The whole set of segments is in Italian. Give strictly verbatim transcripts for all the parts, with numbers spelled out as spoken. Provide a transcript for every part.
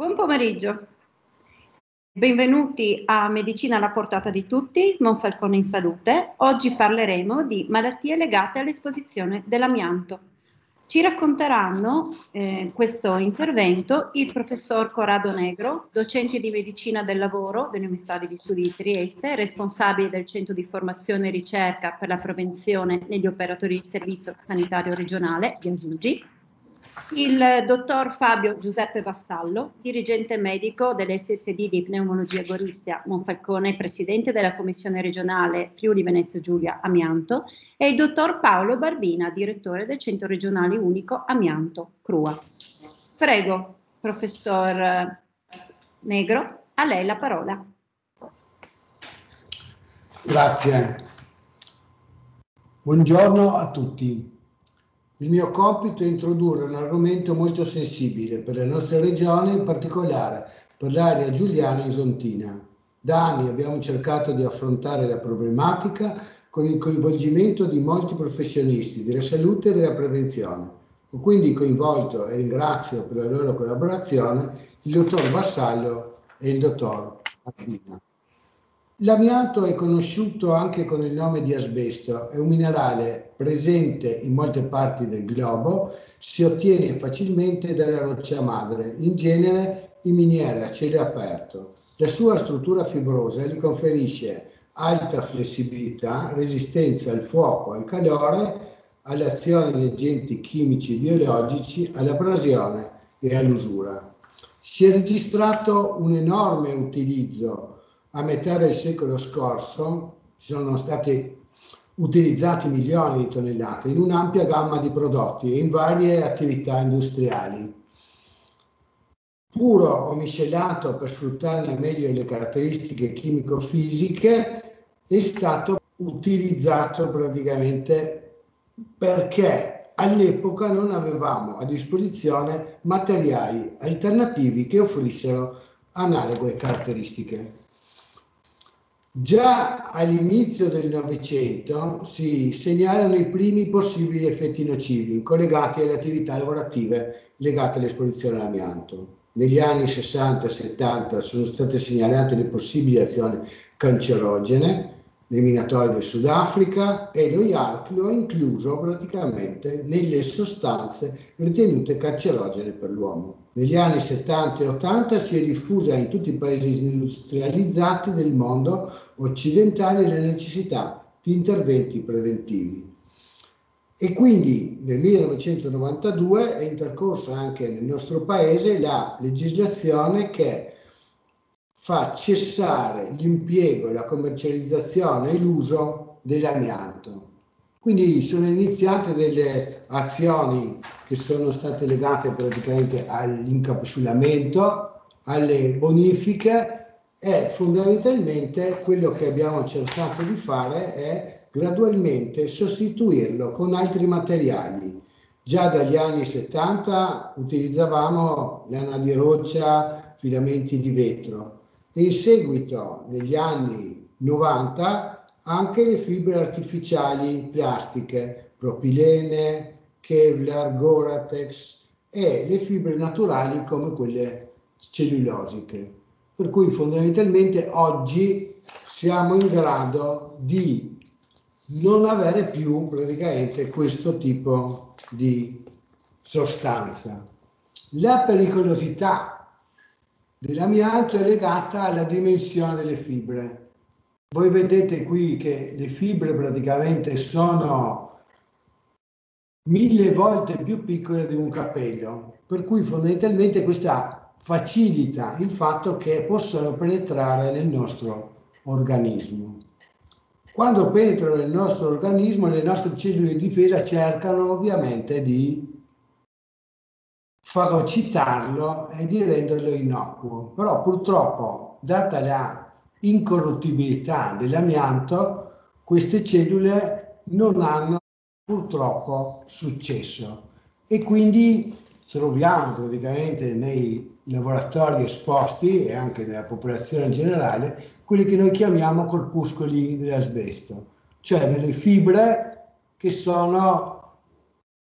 Buon pomeriggio. Benvenuti a Medicina alla portata di tutti, Monfalcone in salute. Oggi parleremo di malattie legate all'esposizione dell'amianto. Ci racconteranno eh, questo intervento il professor Corrado Negro, docente di medicina del lavoro dell'Università degli Studi di Trieste, responsabile del Centro di Formazione e Ricerca per la Prevenzione negli Operatori di Servizio Sanitario Regionale, di ASUGI, il dottor Fabio Giuseppe Vassallo, dirigente medico dell'S S D di Pneumologia Gorizia Monfalcone, presidente della Commissione regionale Friuli Venezia Giulia Amianto, e il dottor Paolo Barbina, direttore del Centro regionale unico Amianto Crua. Prego, professor Negro, a lei la parola. Grazie. Buongiorno a tutti. Il mio compito è introdurre un argomento molto sensibile per la nostra regione, in particolare per l'area giuliano-isontina. Da anni abbiamo cercato di affrontare la problematica con il coinvolgimento di molti professionisti della salute e della prevenzione. Ho quindi coinvolto, e ringrazio per la loro collaborazione, il dottor Vassallo e il dottor Barbina. L'amianto è conosciuto anche con il nome di asbesto, è un minerale presente in molte parti del globo, si ottiene facilmente dalla roccia madre, in genere in miniere a cielo aperto. La sua struttura fibrosa gli conferisce alta flessibilità, resistenza al fuoco, al calore, alle azioni di agenti chimici e biologici, all'abrasione e all'usura. Si è registrato un enorme utilizzo. A metà del secolo scorso sono stati utilizzati milioni di tonnellate in un'ampia gamma di prodotti e in varie attività industriali. Puro o miscelato per sfruttarne meglio le caratteristiche chimico-fisiche, è stato utilizzato praticamente perché all'epoca non avevamo a disposizione materiali alternativi che offrissero analoghe caratteristiche. Già all'inizio del Novecento si segnalano i primi possibili effetti nocivi collegati alle attività lavorative legate all'esposizione all'amianto. Negli anni sessanta settanta sono state segnalate le possibili azioni cancerogene nei minatori del Sudafrica e lo I A R C lo ha incluso praticamente nelle sostanze ritenute cancerogene per l'uomo. Negli anni settanta e ottanta si è diffusa in tutti i paesi industrializzati del mondo occidentale la necessità di interventi preventivi. E quindi nel millenovecentonovantadue è intercorsa anche nel nostro paese la legislazione che fa cessare l'impiego, la commercializzazione e l'uso dell'amianto. Quindi sono iniziate delle azioni che sono state legate praticamente all'incapsulamento, alle bonifiche, e fondamentalmente quello che abbiamo cercato di fare è gradualmente sostituirlo con altri materiali. Già dagli anni settanta utilizzavamo lana di roccia, filamenti di vetro e in seguito negli anni novanta anche le fibre artificiali plastiche, propilene, Kevlar, Goratex e le fibre naturali come quelle cellulosiche. Per cui fondamentalmente oggi siamo in grado di non avere più praticamente questo tipo di sostanza. La pericolosità dell'amianto è legata alla dimensione delle fibre. Voi vedete qui che le fibre praticamente sono mille volte più piccole di un capello, per cui fondamentalmente questa facilita il fatto che possano penetrare nel nostro organismo. Quando penetrano nel nostro organismo, le nostre cellule di difesa cercano ovviamente di fagocitarlo e di renderlo innocuo, però purtroppo, data la incorruttibilità dell'amianto, queste cellule non hanno purtroppo successo e quindi troviamo praticamente nei lavoratori esposti e anche nella popolazione in generale quelli che noi chiamiamo corpuscoli dell'asbesto, cioè delle fibre che sono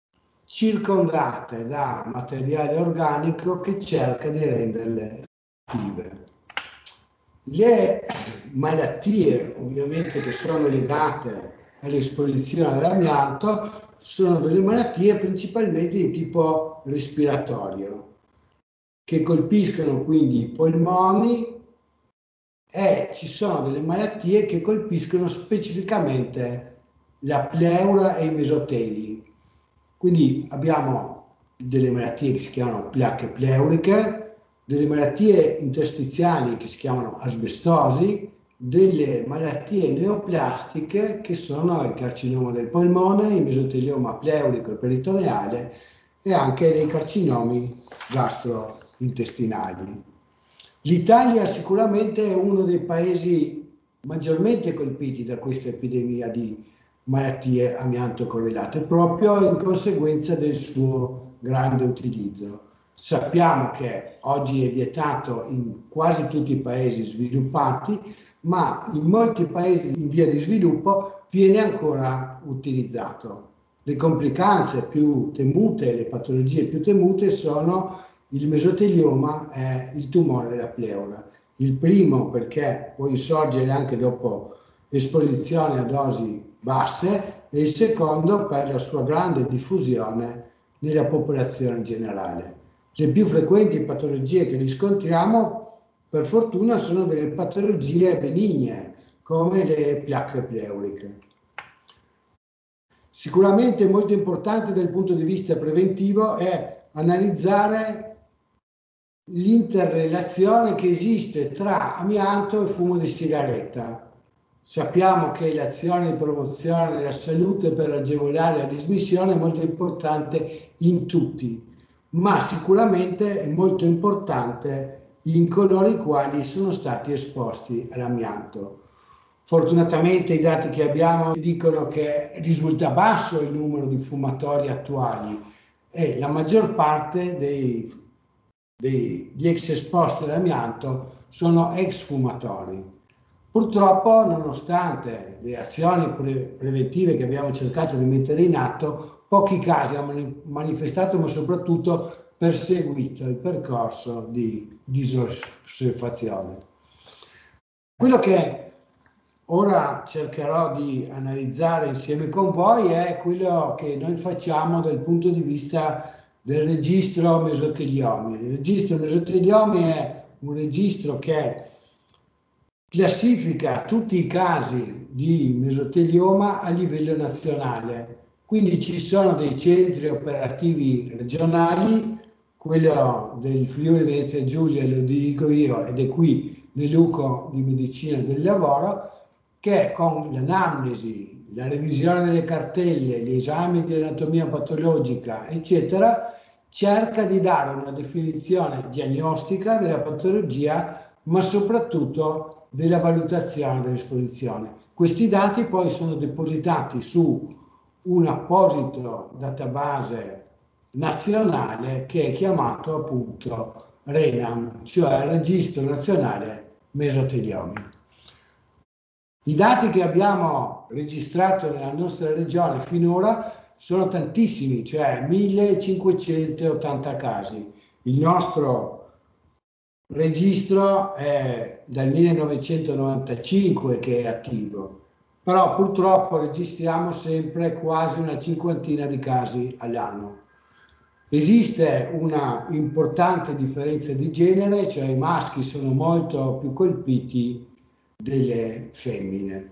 circondate da materiale organico che cerca di renderle attive. Le malattie, ovviamente, che sono legate all'esposizione all'amianto sono delle malattie principalmente di tipo respiratorio, che colpiscono quindi i polmoni, e ci sono delle malattie che colpiscono specificamente la pleura e i mesoteli. Quindi abbiamo delle malattie che si chiamano placche pleuriche, delle malattie interstiziali che si chiamano asbestosi, delle malattie neoplastiche che sono il carcinoma del polmone, il mesotelioma pleurico e peritoneale, e anche dei carcinomi gastrointestinali. L'Italia sicuramente è uno dei paesi maggiormente colpiti da questa epidemia di malattie amianto correlate, proprio in conseguenza del suo grande utilizzo. Sappiamo che oggi è vietato in quasi tutti i paesi sviluppati, ma in molti paesi in via di sviluppo viene ancora utilizzato. Le complicanze più temute, le patologie più temute sono il mesotelioma e il tumore della pleura. Il primo perché può insorgere anche dopo esposizione a dosi basse, e il secondo per la sua grande diffusione nella popolazione in generale. Le più frequenti patologie che riscontriamo, per fortuna, sono delle patologie benigne, come le placche pleuriche. Sicuramente molto importante dal punto di vista preventivo è analizzare l'interrelazione che esiste tra amianto e fumo di sigaretta. Sappiamo che l'azione di promozione della salute per agevolare la dismissione è molto importante in tutti, ma sicuramente è molto importante in coloro i quali sono stati esposti all'amianto. Fortunatamente i dati che abbiamo dicono che risulta basso il numero di fumatori attuali e la maggior parte dei, degli ex esposti all'amianto sono ex fumatori. Purtroppo, nonostante le azioni pre preventive che abbiamo cercato di mettere in atto, pochi casi hanno manifestato, ma soprattutto perseguito il percorso di disossefazione. Quello che ora cercherò di analizzare insieme con voi è quello che noi facciamo dal punto di vista del registro mesoteliomi. Il registro mesoteliomi è un registro che classifica tutti i casi di mesotelioma a livello nazionale. Quindi ci sono dei centri operativi regionali, quello del Friuli Venezia Giulia lo dico io, ed è qui nell'U C O di Medicina del Lavoro, che con l'anamnesi, la revisione delle cartelle, gli esami di anatomia patologica, eccetera, cerca di dare una definizione diagnostica della patologia, ma soprattutto della valutazione dell'esposizione. Questi dati poi sono depositati su un apposito database nazionale che è chiamato appunto RENAM, cioè Registro Nazionale Mesoteliomi. I dati che abbiamo registrato nella nostra regione finora sono tantissimi, cioè millecinquecentottanta casi. Il nostro registro è dal millenovecentonovantacinque che è attivo, però purtroppo registriamo sempre quasi una cinquantina di casi all'anno. Esiste una importante differenza di genere, cioè i maschi sono molto più colpiti delle femmine.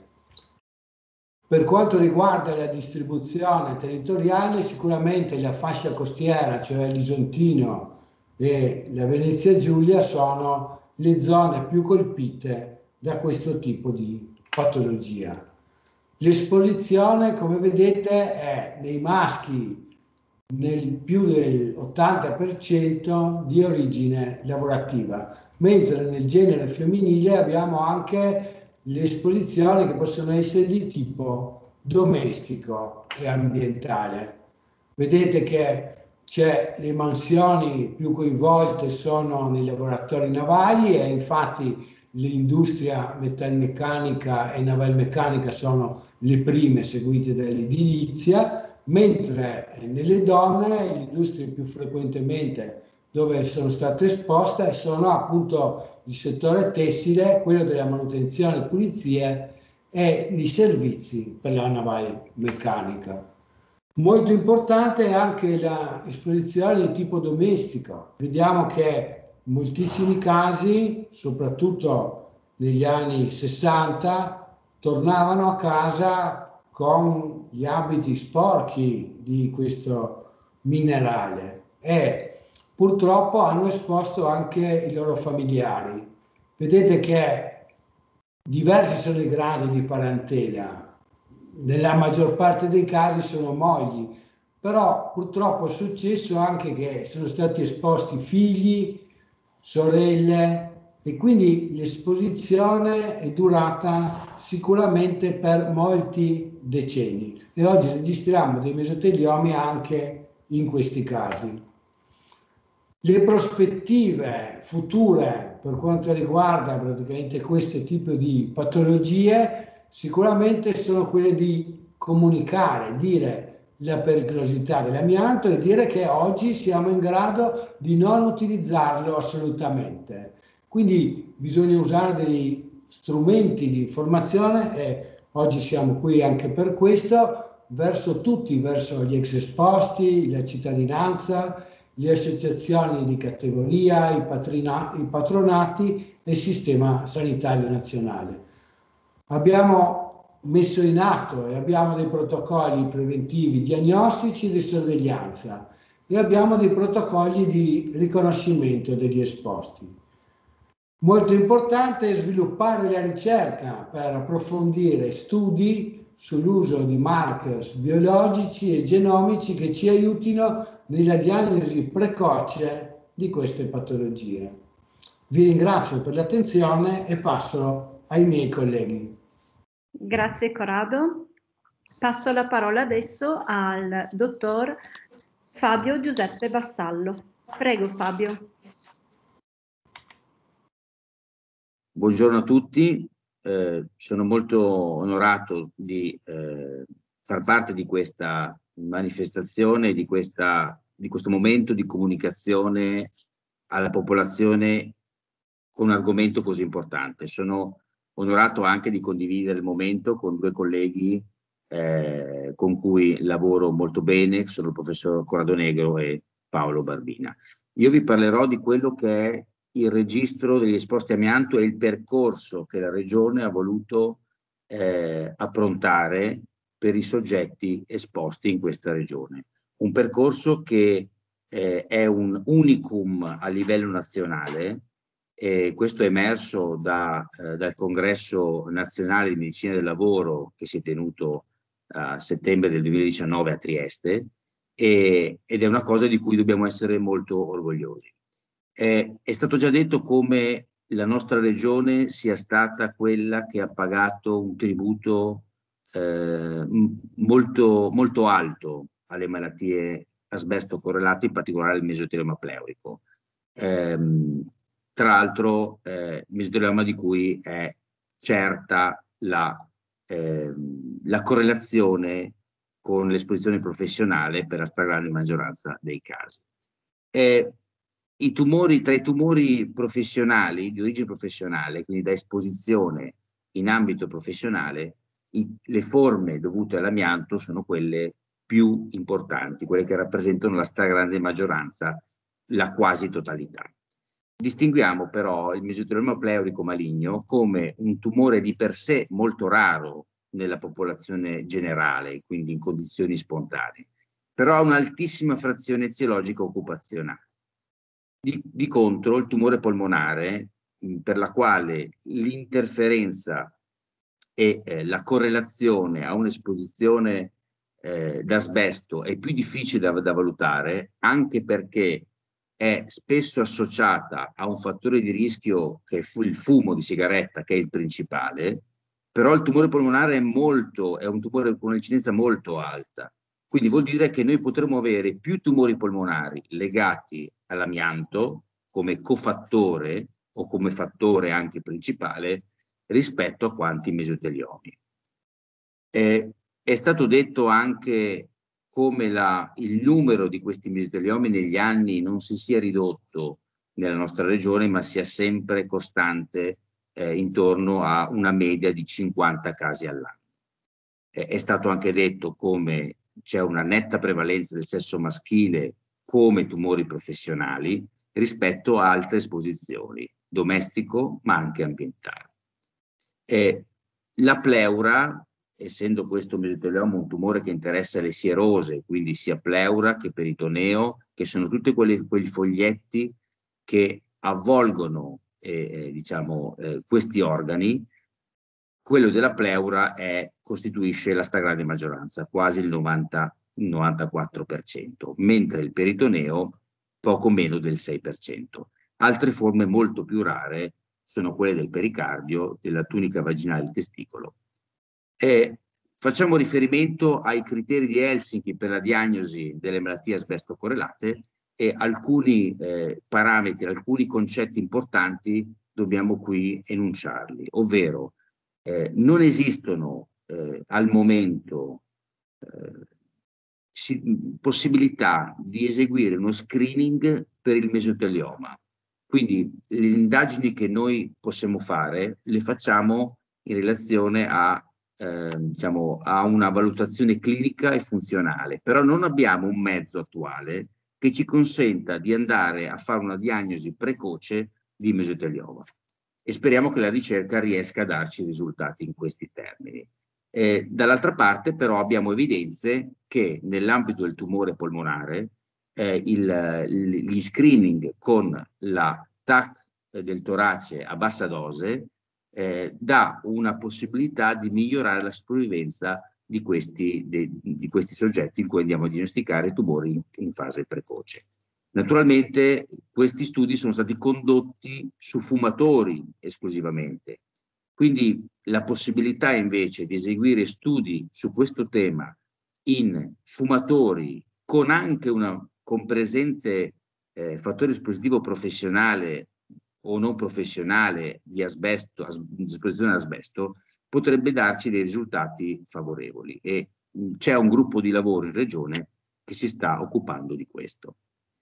Per quanto riguarda la distribuzione territoriale, sicuramente la fascia costiera, cioè l'Isontino e la Venezia Giulia, sono le zone più colpite da questo tipo di patologia. L'esposizione, come vedete, è nei maschi nel più dell'ottanta per cento di origine lavorativa, mentre nel genere femminile abbiamo anche le esposizioni che possono essere di tipo domestico e ambientale. Vedete che c'è le mansioni più coinvolte sono nei lavoratori navali, e infatti l'industria metalmeccanica e navalmeccanica sono le prime, seguite dall'edilizia, mentre nelle donne le industrie più frequentemente dove sono state esposte sono appunto il settore tessile, quello della manutenzione e pulizie e i servizi per la navalmeccanica. Molto importante è anche l'esposizione di tipo domestico. Vediamo che in moltissimi casi, soprattutto negli anni sessanta, tornavano a casa con gli abiti sporchi di questo minerale e purtroppo hanno esposto anche i loro familiari. Vedete che diversi sono i gradi di parentela, nella maggior parte dei casi sono mogli, però purtroppo è successo anche che sono stati esposti figli, sorelle, e quindi l'esposizione è durata sicuramente per molti decenni e oggi registriamo dei mesoteliomi anche in questi casi. Le prospettive future per quanto riguarda praticamente questo tipo di patologie sicuramente sono quelle di comunicare, dire la pericolosità dell'amianto e dire che oggi siamo in grado di non utilizzarlo assolutamente. Quindi bisogna usare degli strumenti di informazione e oggi siamo qui anche per questo, verso tutti, verso gli ex esposti, la cittadinanza, le associazioni di categoria, i, patrina, i patronati e il sistema sanitario nazionale. Abbiamo messo in atto e abbiamo dei protocolli preventivi diagnostici e di sorveglianza e abbiamo dei protocolli di riconoscimento degli esposti. Molto importante è sviluppare la ricerca per approfondire studi sull'uso di markers biologici e genomici che ci aiutino nella diagnosi precoce di queste patologie. Vi ringrazio per l'attenzione e passo ai miei colleghi. Grazie Corrado. Passo la parola adesso al dottor Fabio Giuseppe Vassallo. Prego Fabio. Buongiorno a tutti, eh, sono molto onorato di eh, far parte di questa manifestazione, di, questa, di questo momento di comunicazione alla popolazione con un argomento così importante. Sono onorato anche di condividere il momento con due colleghi eh, con cui lavoro molto bene, sono il professor Corrado Negro e Paolo Barbina. Io vi parlerò di quello che è il registro degli esposti amianto e il percorso che la Regione ha voluto eh, approntare per i soggetti esposti in questa Regione. Un percorso che eh, è un unicum a livello nazionale, e questo è emerso da, eh, dal Congresso Nazionale di Medicina del Lavoro che si è tenuto a settembre del duemiladiciannove a Trieste, e, ed è una cosa di cui dobbiamo essere molto orgogliosi. Eh, è stato già detto come la nostra regione sia stata quella che ha pagato un tributo eh, molto, molto alto alle malattie asbesto correlate, in particolare il mesotelioma pleurico. Eh, tra l'altro eh, il mesotelioma di cui è certa la, eh, la correlazione con l'esposizione professionale per la stragrande maggioranza dei casi. Eh, I tumori, tra i tumori professionali, di origine professionale, quindi da esposizione in ambito professionale, i, le forme dovute all'amianto sono quelle più importanti, quelle che rappresentano la stragrande maggioranza, la quasi totalità. Distinguiamo però il mesotelioma pleurico maligno come un tumore di per sé molto raro nella popolazione generale, quindi in condizioni spontanee, però ha un'altissima frazione eziologica occupazionale. Di, di contro il tumore polmonare, mh, per la quale l'interferenza e eh, la correlazione a un'esposizione eh, d'asbesto è più difficile da, da valutare, anche perché è spesso associata a un fattore di rischio che è il fumo di sigaretta, che è il principale, però il tumore polmonare è, molto, è un tumore con un'incidenza molto alta. Quindi vuol dire che noi potremo avere più tumori polmonari legati all'amianto come cofattore o come fattore anche principale rispetto a quanti mesoteliomi. Eh, è stato detto anche come la, il numero di questi mesoteliomi negli anni non si sia ridotto nella nostra regione, ma sia sempre costante eh, intorno a una media di cinquanta casi all'anno. Eh, è stato anche detto come c'è una netta prevalenza del sesso maschile come tumori professionali rispetto a altre esposizioni, domestico ma anche ambientali. Eh, la pleura, essendo questo mesotelioma un tumore che interessa le sierose, quindi sia pleura che peritoneo, che sono tutti quei foglietti che avvolgono eh, diciamo, eh, questi organi, quello della pleura è, costituisce la stragrande maggioranza, quasi il novanta, il novantaquattro per cento, mentre il peritoneo poco meno del sei per cento. Altre forme molto più rare sono quelle del pericardio, della tunica vaginale del testicolo. E facciamo riferimento ai criteri di Helsinki per la diagnosi delle malattie asbesto correlate e alcuni eh, parametri, alcuni concetti importanti dobbiamo qui enunciarli, ovvero eh, non esistono eh, al momento eh, si, possibilità di eseguire uno screening per il mesotelioma. Quindi le indagini che noi possiamo fare le facciamo in relazione a, eh, diciamo, a una valutazione clinica e funzionale, però non abbiamo un mezzo attuale che ci consenta di andare a fare una diagnosi precoce di mesotelioma. E speriamo che la ricerca riesca a darci risultati in questi termini. Eh, dall'altra parte però abbiamo evidenze che nell'ambito del tumore polmonare eh, il, gli screening con la T A C del torace a bassa dose eh, dà una possibilità di migliorare la sopravvivenza di questi, de, di questi soggetti in cui andiamo a diagnosticare tumori in, in fase precoce. Naturalmente questi studi sono stati condotti su fumatori esclusivamente, quindi la possibilità invece di eseguire studi su questo tema in fumatori con anche una compresente eh, fattore espositivo professionale o non professionale di asbesto, as, di esposizione all'asbesto, potrebbe darci dei risultati favorevoli e c'è un gruppo di lavoro in regione che si sta occupando di questo.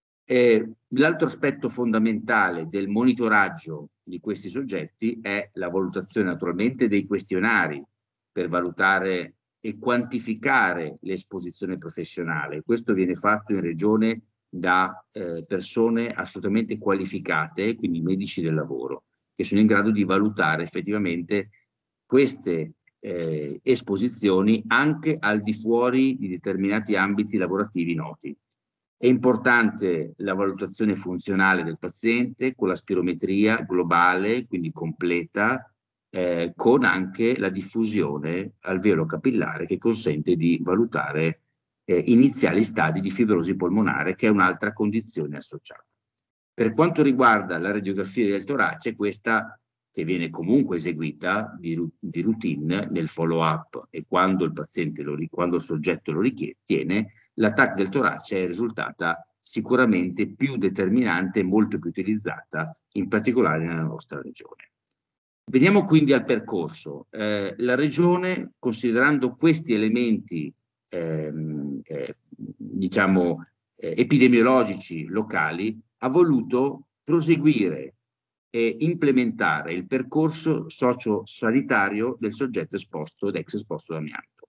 Eh, l'altro aspetto fondamentale del monitoraggio di questi soggetti è la valutazione naturalmente dei questionari per valutare e quantificare l'esposizione professionale. Questo viene fatto in regione da eh, persone assolutamente qualificate, quindi medici del lavoro, che sono in grado di valutare effettivamente queste eh, esposizioni anche al di fuori di determinati ambiti lavorativi noti. È importante la valutazione funzionale del paziente con la spirometria globale, quindi completa, eh, con anche la diffusione alveolo capillare che consente di valutare eh, iniziali stadi di fibrosi polmonare, che è un'altra condizione associata. Per quanto riguarda la radiografia del torace, questa che viene comunque eseguita di, di routine nel follow-up e quando il paziente lo, quando il soggetto lo richiede, la T A C del torace è risultata sicuramente più determinante e molto più utilizzata, in particolare nella nostra regione. Veniamo quindi al percorso. Eh, la regione, considerando questi elementi ehm, eh, diciamo eh, epidemiologici locali, ha voluto proseguire e implementare il percorso sociosanitario del soggetto esposto ed ex esposto all'amianto,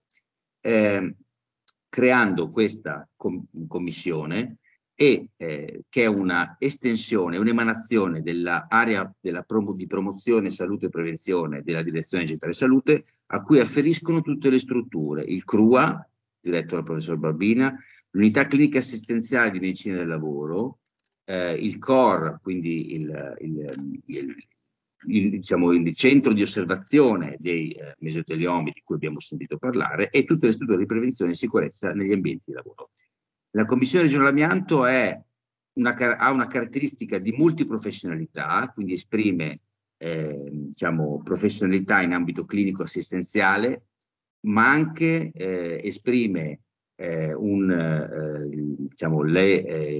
eh, creando questa com commissione e eh, che è una estensione, un'emanazione dell'area della promo di promozione, salute e prevenzione della Direzione Generale Salute, a cui afferiscono tutte le strutture, il C R U A, diretto dal professor Barbina, l'unità clinica assistenziale di medicina del lavoro, eh, il C O R, quindi il, il, il, il, diciamo, il centro di osservazione dei eh, mesoteliomi di cui abbiamo sentito parlare, e tutte le strutture di prevenzione e sicurezza negli ambienti di lavoro. La Commissione regionale amianto è una, ha una caratteristica di multiprofessionalità, quindi esprime eh, diciamo, professionalità in ambito clinico assistenziale, ma anche eh, esprime eh, un, eh, diciamo, le, eh,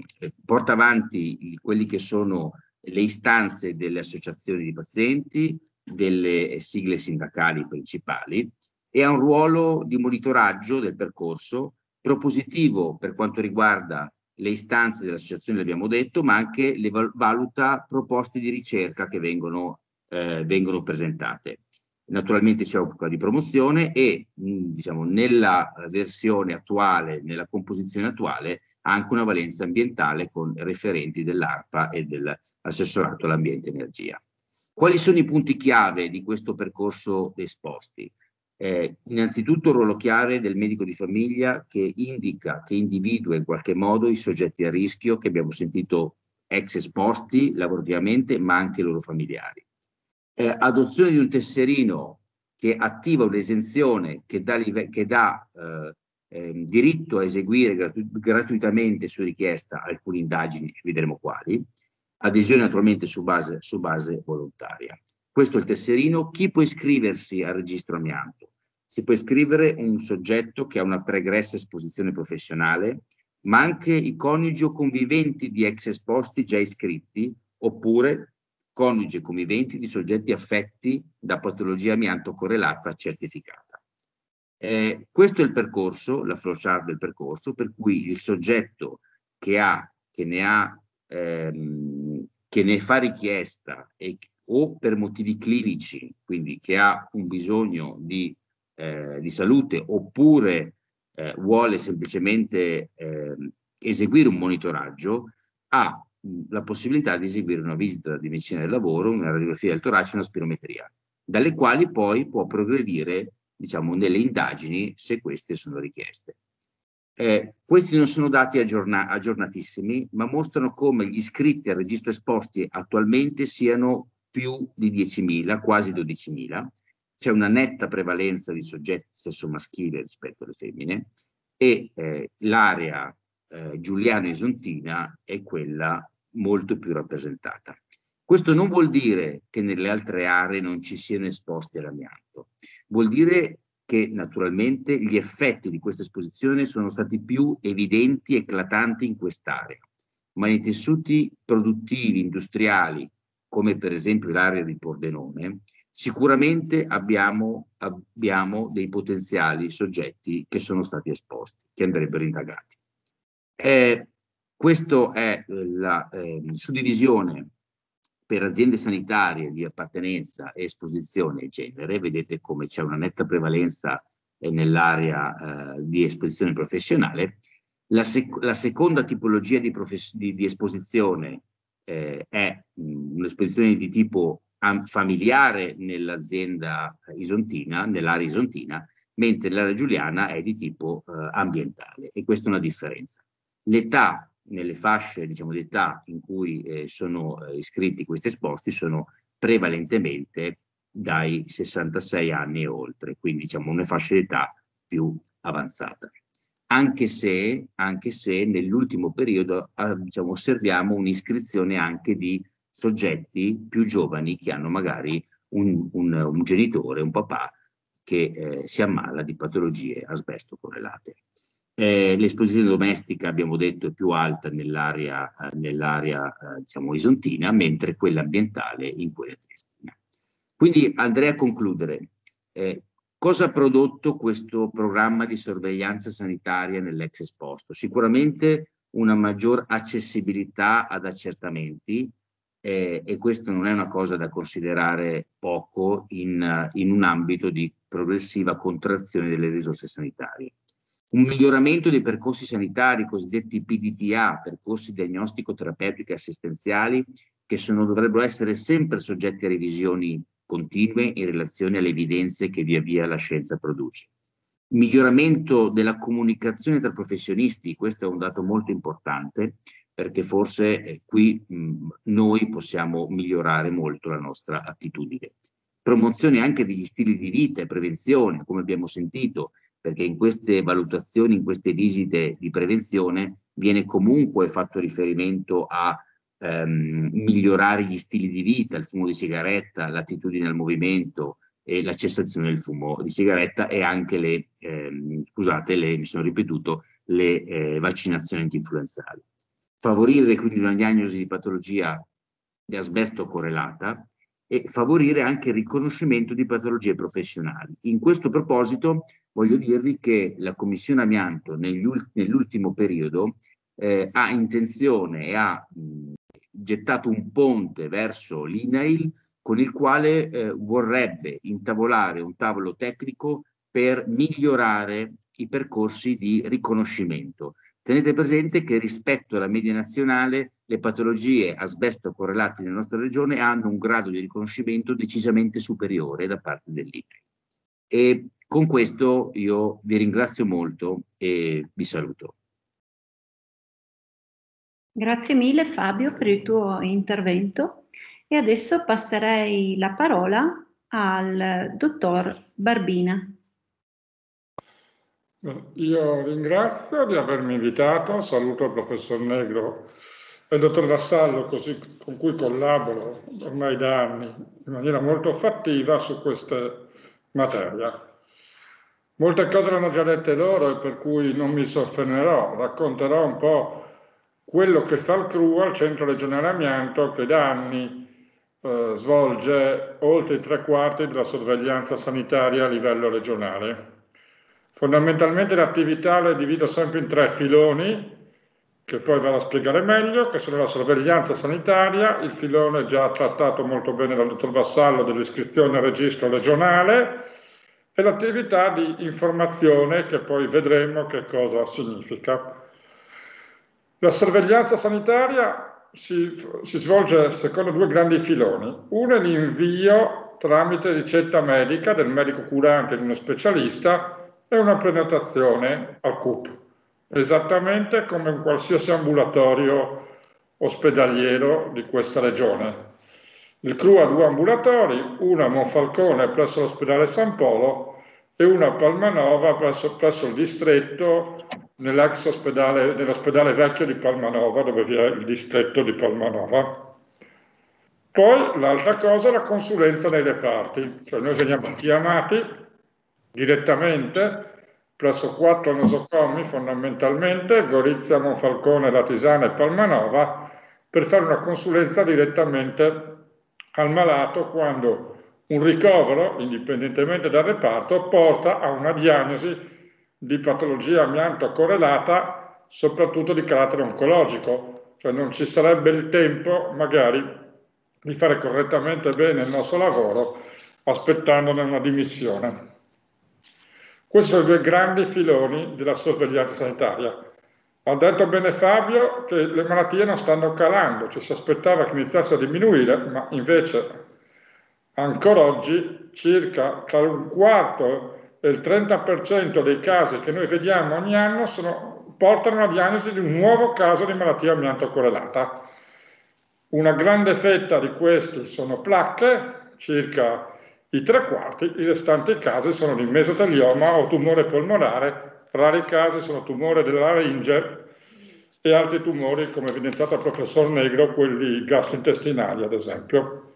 porta avanti quelli che sono le istanze delle associazioni di pazienti, delle sigle sindacali principali, e ha un ruolo di monitoraggio del percorso propositivo per quanto riguarda le istanze dell'associazione, l'abbiamo detto, ma anche le valuta proposte di ricerca che vengono, eh, vengono presentate. Naturalmente si occupa di promozione e mh, diciamo, nella versione attuale, nella composizione attuale, ha anche una valenza ambientale con referenti dell'ARPA e dell'assessorato all'ambiente e energia. Quali sono i punti chiave di questo percorso esposti? Eh, innanzitutto il ruolo chiave del medico di famiglia che indica, che individua in qualche modo i soggetti a rischio che abbiamo sentito ex esposti lavorativamente, ma anche i loro familiari. Eh, adozione di un tesserino che attiva un'esenzione che dà, che dà eh, eh, diritto a eseguire gratu gratuitamente su richiesta alcune indagini, vedremo quali, adesione naturalmente su base, su base volontaria. Questo è il tesserino. Chi può iscriversi al registro amianto? Si può iscrivere un soggetto che ha una pregressa esposizione professionale, ma anche i coniugi o conviventi di ex esposti già iscritti, oppure coniugi e conviventi di soggetti affetti da patologia amianto correlata certificata. Eh, questo è il percorso, la flowchart del percorso, per cui il soggetto che, ha, che, ne, ha, ehm, che ne fa richiesta e, o per motivi clinici, quindi che ha un bisogno di, eh, di salute, oppure eh, vuole semplicemente eh, eseguire un monitoraggio, ha la possibilità di eseguire una visita di medicina del lavoro, una radiografia del torace e una spirometria, dalle quali poi può progredire, diciamo, nelle indagini se queste sono richieste. Eh, questi non sono dati aggiorna aggiornatissimi, ma mostrano come gli iscritti al registro esposti attualmente siano più di diecimila, quasi dodicimila. C'è una netta prevalenza di soggetti sesso maschile rispetto alle femmine e eh, l'area eh, Giuliano-Isontina è quella molto più rappresentata. Questo non vuol dire che nelle altre aree non ci siano esposti all'amianto, vuol dire che naturalmente gli effetti di questa esposizione sono stati più evidenti e eclatanti in quest'area, ma nei tessuti produttivi, industriali, come per esempio l'area di Pordenone, sicuramente abbiamo, abbiamo dei potenziali soggetti che sono stati esposti, che andrebbero indagati. Eh, questa è la eh, suddivisione per aziende sanitarie di appartenenza, esposizione e genere. Vedete come c'è una netta prevalenza eh, nell'area eh, di esposizione professionale. La, sec la seconda tipologia di, di, di esposizione eh, è un'esposizione di tipo familiare nell'azienda isontina, nell'area isontina, mentre l'area giuliana è di tipo eh, ambientale, e questa è una differenza. L'età, nelle fasce diciamo, di età in cui eh, sono eh, iscritti questi esposti sono prevalentemente dai sessantasei anni e oltre, quindi diciamo una fascia di età più avanzata. Anche se, anche se nell'ultimo periodo eh, diciamo, osserviamo un'iscrizione anche di soggetti più giovani che hanno magari un, un, un genitore, un papà che eh, si ammala di patologie asbesto correlate. Eh, l'esposizione domestica, abbiamo detto, è più alta nell'area eh, nell'area eh, diciamo, isontina, mentre quella ambientale in quella triestina. Quindi andrei a concludere. Eh, cosa ha prodotto questo programma di sorveglianza sanitaria nell'ex esposto? Sicuramente una maggior accessibilità ad accertamenti, eh, e questo non è una cosa da considerare poco in, in un ambito di progressiva contrazione delle risorse sanitarie. Un miglioramento dei percorsi sanitari, cosiddetti P D T A, percorsi diagnostico-terapeutici assistenziali, che sono, dovrebbero essere sempre soggetti a revisioni continue in relazione alle evidenze che via via la scienza produce. Miglioramento della comunicazione tra professionisti, questo è un dato molto importante, perché forse eh, qui mh, noi possiamo migliorare molto la nostra attitudine. Promozione anche degli stili di vita e prevenzione, come abbiamo sentito, perché in queste valutazioni, in queste visite di prevenzione, viene comunque fatto riferimento a ehm, migliorare gli stili di vita, il fumo di sigaretta, l'attitudine al movimento e la cessazione del fumo di sigaretta, e anche le, ehm, scusate, le, mi sono ripetuto, le eh, vaccinazioni antinfluenzali. Favorire quindi una diagnosi di patologia di asbesto correlata e favorire anche il riconoscimento di patologie professionali. In questo proposito voglio dirvi che la Commissione Amianto nell'ultimo periodo eh, ha intenzione e ha mh, gettato un ponte verso l'I N A I L con il quale eh, vorrebbe intavolare un tavolo tecnico per migliorare i percorsi di riconoscimento. Tenete presente che rispetto alla media nazionale le patologie asbesto correlate nella nostra regione hanno un grado di riconoscimento decisamente superiore da parte dell'I N A I L. E con questo io vi ringrazio molto e vi saluto. Grazie mille Fabio per il tuo intervento e adesso passerei la parola al dottor Barbina. Io ringrazio di avermi invitato, saluto il professor Negro e il dottor Vassallo, così, con cui collaboro ormai da anni in maniera molto fattiva su queste materie. Molte cose le hanno già dette loro e per cui non mi soffermerò, racconterò un po' quello che fa il C R U al Centro Regionale Amianto, che da anni eh, svolge oltre i tre quarti della sorveglianza sanitaria a livello regionale. Fondamentalmente l'attività le divido sempre in tre filoni, che poi vado a spiegare meglio, che sono la sorveglianza sanitaria, il filone già trattato molto bene dal dottor Vassallo dell'iscrizione al registro regionale e l'attività di informazione, che poi vedremo che cosa significa. La sorveglianza sanitaria si, si svolge secondo due grandi filoni. Uno è l'invio tramite ricetta medica del medico curante di uno specialista e una prenotazione al C U P, esattamente come un qualsiasi ambulatorio ospedaliero di questa regione. Il C R U ha due ambulatori, uno a Monfalcone presso l'ospedale San Polo e uno a Palmanova presso, presso il distretto nell'ex ospedale, nell'ospedale vecchio di Palmanova, dove vi è il distretto di Palmanova. Poi l'altra cosa è la consulenza nei reparti, cioè noi veniamo chiamati direttamente presso quattro nosocomi fondamentalmente, Gorizia, Monfalcone, Latisana e Palmanova, per fare una consulenza direttamente al malato quando un ricovero, indipendentemente dal reparto, porta a una diagnosi di patologia amianto correlata, soprattutto di carattere oncologico, cioè non ci sarebbe il tempo magari di fare correttamente bene il nostro lavoro aspettandone una dimissione. Questi sono i due grandi filoni della sorveglianza sanitaria. Ha detto bene Fabio che le malattie non stanno calando, ci si aspettava che iniziasse a diminuire, ma invece ancora oggi circa tra un quarto e il trenta per cento dei casi che noi vediamo ogni anno sono, portano alla diagnosi di un nuovo caso di malattia amianto correlata. Una grande fetta di questi sono placche, circa i tre quarti, i restanti casi sono di mesotelioma o tumore polmonare, rari casi sono tumore della laringe e altri tumori, come evidenziato dal professor Negro, quelli gastrointestinali ad esempio.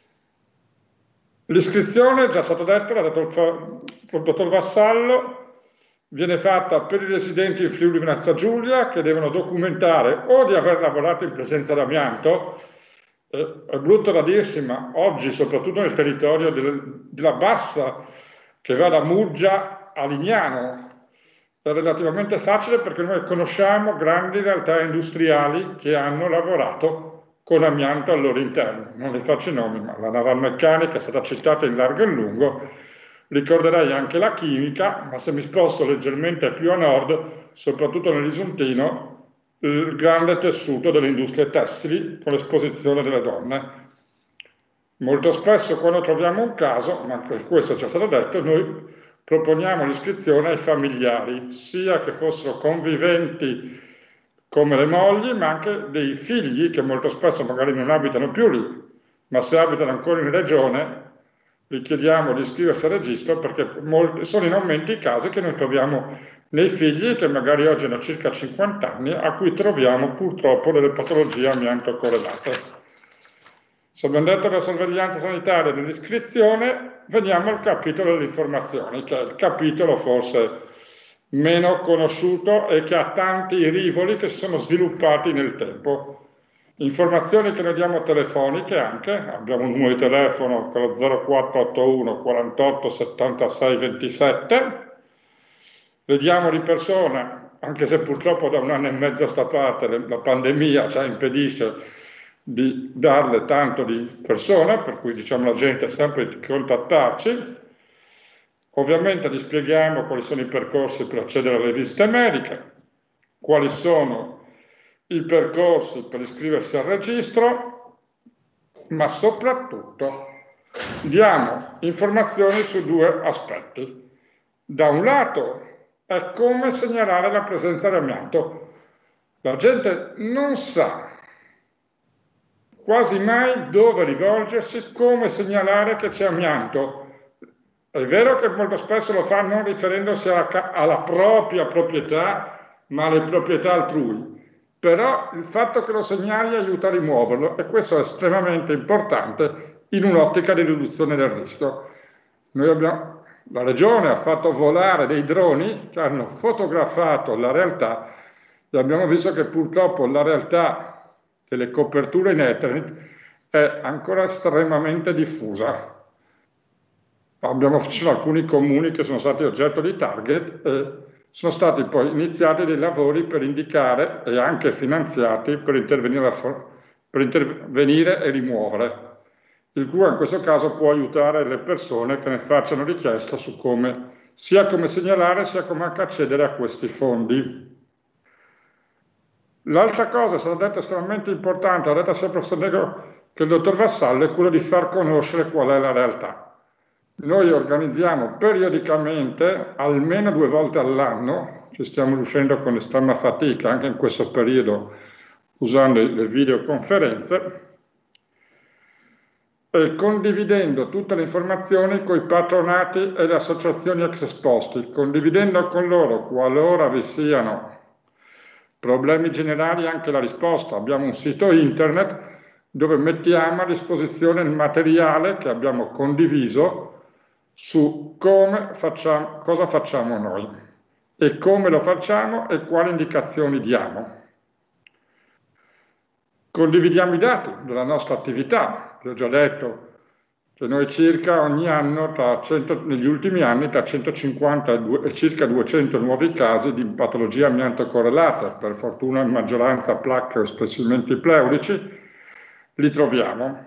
L'iscrizione, già stato detto, l'ha detto il dottor Vassallo, viene fatta per i residenti in Friuli Venezia Giulia che devono documentare o di aver lavorato in presenza d'amianto. Eh, è brutto da dirsi, ma oggi, soprattutto nel territorio del, della Bassa, che va da Murgia a Lignano, è relativamente facile perché noi conosciamo grandi realtà industriali che hanno lavorato con amianto al loro interno. Non le faccio i nomi, ma la Navalmeccanica è stata citata in largo e in lungo, ricorderei anche la chimica, ma se mi sposto leggermente più a nord, soprattutto nell'Isuntino, il grande tessuto delle industrie tessili con l'esposizione delle donne. Molto spesso quando troviamo un caso, ma anche questo è già stato detto, noi proponiamo l'iscrizione ai familiari, sia che fossero conviventi come le mogli, ma anche dei figli che molto spesso magari non abitano più lì, ma se abitano ancora in regione, vi chiediamo di iscriversi al registro perché molti, sono in aumento i casi che noi troviamo nei figli che magari oggi hanno circa cinquanta anni, a cui troviamo purtroppo delle patologie amianto correlate. Se abbiamo detto della sorveglianza sanitaria e dell'iscrizione, veniamo al capitolo delle informazioni, che è il capitolo forse meno conosciuto e che ha tanti rivoli che si sono sviluppati nel tempo. Informazioni che noi diamo telefoniche anche, abbiamo un numero di telefono che è lo zero quattro otto uno quarantotto settantasei ventisette, le diamo di persona, anche se purtroppo da un anno e mezzo a sta parte la pandemia ci impedisce di darle tanto di persona, per cui diciamo alla gente sempre di contattarci. Ovviamente gli spieghiamo quali sono i percorsi per accedere alle visite mediche, quali sono i percorsi per iscriversi al registro, ma soprattutto diamo informazioni su due aspetti. Da un lato è come segnalare la presenza di amianto. La gente non sa quasi mai dove rivolgersi, come segnalare che c'è amianto. È vero che molto spesso lo fa non riferendosi alla, alla propria proprietà, ma alle proprietà altrui. Però il fatto che lo segnali aiuta a rimuoverlo e questo è estremamente importante in un'ottica di riduzione del rischio. Noi abbiamo, la Regione ha fatto volare dei droni che hanno fotografato la realtà e abbiamo visto che purtroppo la realtà delle coperture in Ethernet è ancora estremamente diffusa. Abbiamo, ci sono alcuni comuni che sono stati oggetto di target e sono stati poi iniziati dei lavori per indicare e anche finanziati per intervenire, per intervenire e rimuovere, il cui in questo caso può aiutare le persone che ne facciano richiesta su come, sia come segnalare sia come anche accedere a questi fondi. L'altra cosa, è stata detta estremamente importante, ha detto sempre il professor Negro che il dottor Vassallo è quello di far conoscere qual è la realtà. Noi organizziamo periodicamente, almeno due volte all'anno, ci stiamo riuscendo con estrema fatica anche in questo periodo usando le videoconferenze, e condividendo tutte le informazioni con i patronati e le associazioni ex esposti, condividendo con loro qualora vi siano problemi generali anche la risposta. Abbiamo un sito internet dove mettiamo a disposizione il materiale che abbiamo condiviso su come facciamo, cosa facciamo noi e come lo facciamo e quali indicazioni diamo. Condividiamo i dati della nostra attività, vi ho già detto che noi circa ogni anno, tra cento, negli ultimi anni, tra centocinquanta e circa duecento nuovi casi di patologie amianto correlate, per fortuna in maggioranza placche o spessimenti pleurici, li troviamo.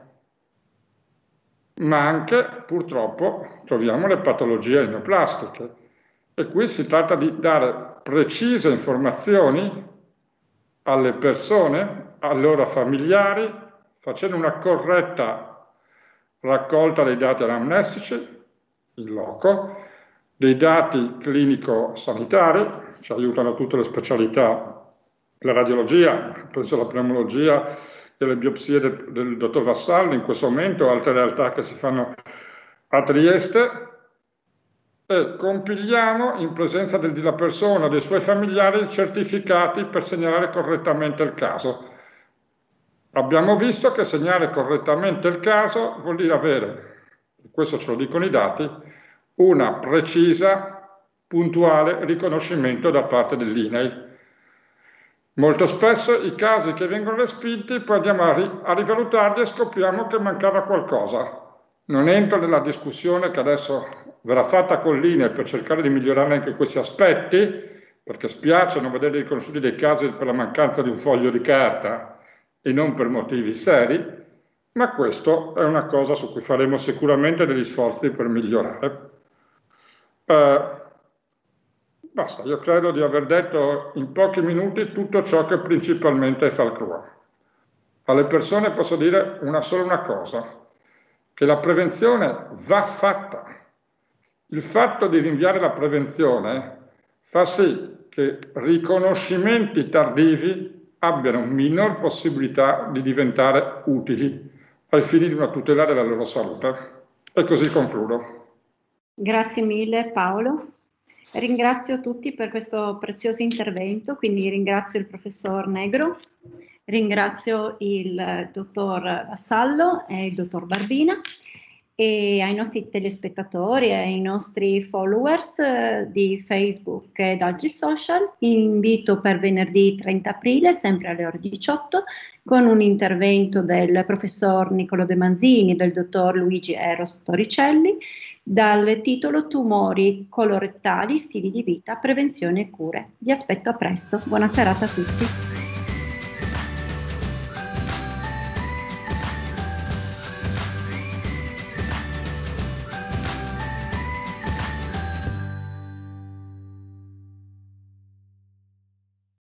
Ma anche, purtroppo, troviamo le patologie neoplastiche. E qui si tratta di dare precise informazioni alle persone, ai loro familiari, facendo una corretta raccolta dei dati anamnestici, in loco, dei dati clinico-sanitari, ci aiutano tutte le specialità, la radiologia, penso alla pneumologia, delle biopsie del, del dottor Vassallo in questo momento, altre realtà che si fanno a Trieste, e compiliamo in presenza del, della persona, dei suoi familiari, certificati per segnalare correttamente il caso. Abbiamo visto che segnare correttamente il caso vuol dire avere, questo ce lo dicono i dati, una precisa, puntuale riconoscimento da parte dell'I N A I. Molto spesso i casi che vengono respinti poi andiamo a, ri a rivalutarli e scopriamo che mancava qualcosa. Non entro nella discussione che adesso verrà fatta con l'I N A I per cercare di migliorare anche questi aspetti, perché spiace non vedere riconosciuti dei casi per la mancanza di un foglio di carta e non per motivi seri, ma questo è una cosa su cui faremo sicuramente degli sforzi per migliorare. Eh, Basta, io credo di aver detto in pochi minuti tutto ciò che principalmente è Falcrua. Alle persone posso dire una sola una cosa, che la prevenzione va fatta. Il fatto di rinviare la prevenzione fa sì che riconoscimenti tardivi abbiano minor possibilità di diventare utili ai fini di una tutela della loro salute. E così concludo. Grazie mille Paolo. Ringrazio tutti per questo prezioso intervento, quindi ringrazio il professor Negro, ringrazio il dottor Vassallo e il dottor Barbina e ai nostri telespettatori e ai nostri followers eh, di Facebook ed altri social. Invito per venerdì trenta aprile, sempre alle ore diciotto, con un intervento del professor Niccolo De Manzini e del dottor Luigi Eros Torricelli dal titolo Tumori colorettali, stili di vita, prevenzione e cure. Vi aspetto a presto. Buona serata a tutti.